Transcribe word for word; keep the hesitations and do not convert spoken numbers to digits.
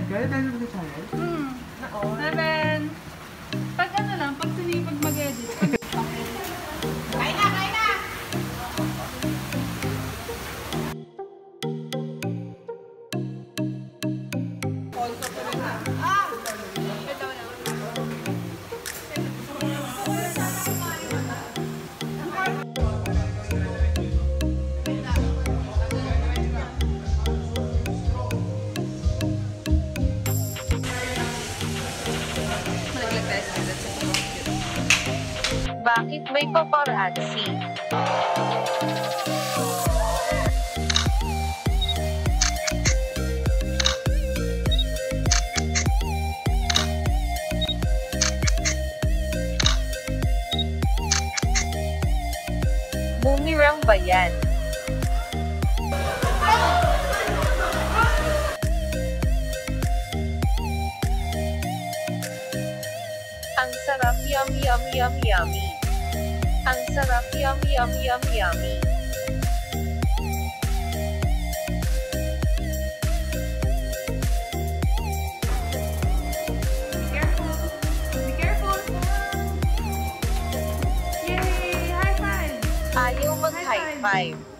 Kaya tayo sa channel? Hmm. Seven. Pag ano lang, pag sinipag mag-edit. Kain na, kain na! Bakit may paparazzi? Bumirang ba yan? Ang sarap, yum yum yum yummy. Ang sarap, yum yum yum yummy. Be careful. Be careful. Yay! High five! Ayaw mag-high five.